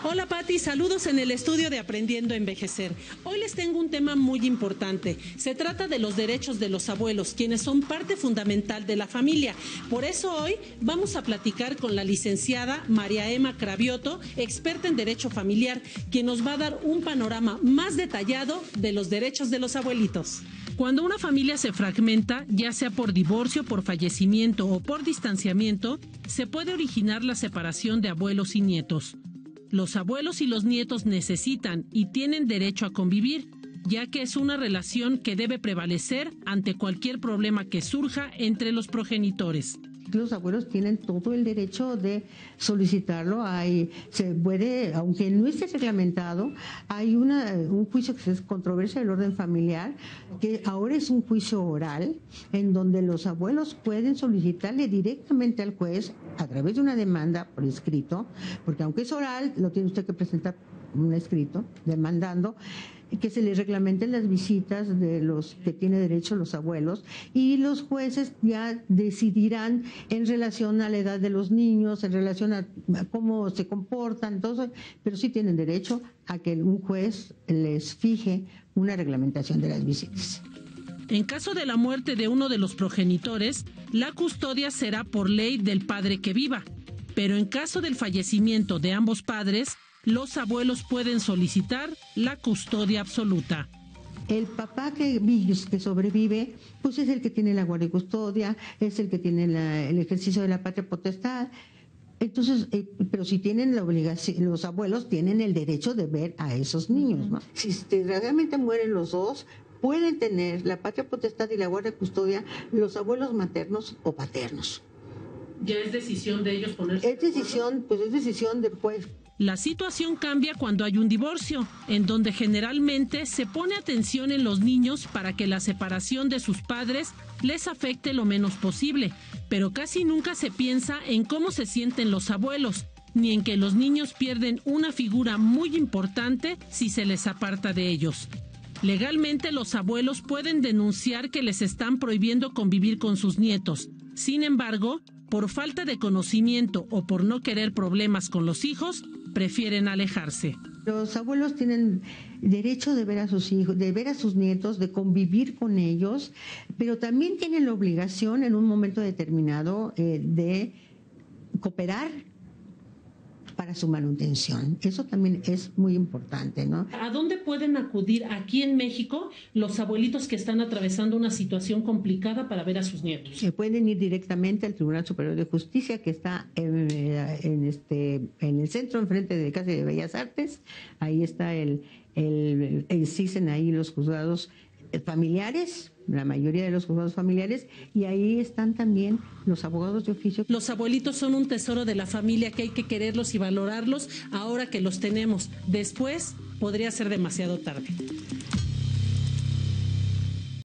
Hola Pati, saludos en el estudio de Aprendiendo a Envejecer. Hoy les tengo un tema muy importante. Se trata de los derechos de los abuelos, quienes son parte fundamental de la familia. Por eso hoy vamos a platicar con la licenciada María Emma Cravioto, experta en Derecho Familiar, quien nos va a dar un panorama más detallado de los derechos de los abuelitos. Cuando una familia se fragmenta, ya sea por divorcio, por fallecimiento o por distanciamiento, se puede originar la separación de abuelos y nietos. Los abuelos y los nietos necesitan y tienen derecho a convivir, ya que es una relación que debe prevalecer ante cualquier problema que surja entre los progenitores. Los abuelos tienen todo el derecho de solicitarlo. Se puede, aunque no esté reglamentado, hay un juicio que es controversia del orden familiar, que ahora es un juicio oral, en donde los abuelos pueden solicitarle directamente al juez a través de una demanda por escrito, porque aunque es oral, lo tiene usted que presentar un escrito demandando que se les reglamenten las visitas de los que tiene derecho los abuelos, y los jueces ya decidirán en relación a la edad de los niños, en relación a cómo se comportan, todo eso, pero sí tienen derecho a que un juez les fije una reglamentación de las visitas. En caso de la muerte de uno de los progenitores, la custodia será por ley del padre que viva, pero en caso del fallecimiento de ambos padres, los abuelos pueden solicitar la custodia absoluta. El papá que sobrevive, pues es el que tiene la guardia y custodia, es el que tiene el ejercicio de la patria potestad. Entonces, pero si tienen la obligación, los abuelos tienen el derecho de ver a esos niños, ¿no? Si realmente mueren los dos, pueden tener la patria potestad y la guardia y custodia los abuelos maternos o paternos. Ya es decisión de ellos ponerse. Es decisión del juez. La situación cambia cuando hay un divorcio, en donde generalmente se pone atención en los niños para que la separación de sus padres les afecte lo menos posible, pero casi nunca se piensa en cómo se sienten los abuelos, ni en que los niños pierden una figura muy importante si se les aparta de ellos. Legalmente los abuelos pueden denunciar que les están prohibiendo convivir con sus nietos. Sin embargo, por falta de conocimiento o por no querer problemas con los hijos, prefieren alejarse. Los abuelos tienen derecho de ver a sus hijos, de ver a sus nietos, de convivir con ellos, pero también tienen la obligación en un momento determinado de cooperar para su manutención. Eso también es muy importante, ¿no? ¿A dónde pueden acudir aquí en México los abuelitos que están atravesando una situación complicada para ver a sus nietos? Se pueden ir directamente al Tribunal Superior de Justicia, que está en el centro, enfrente de Casa de Bellas Artes. Ahí está existen ahí los juzgados familiares, la mayoría de los juzgados familiares, y ahí están también los abogados de oficio. Los abuelitos son un tesoro de la familia que hay que quererlos y valorarlos ahora que los tenemos. Después podría ser demasiado tarde.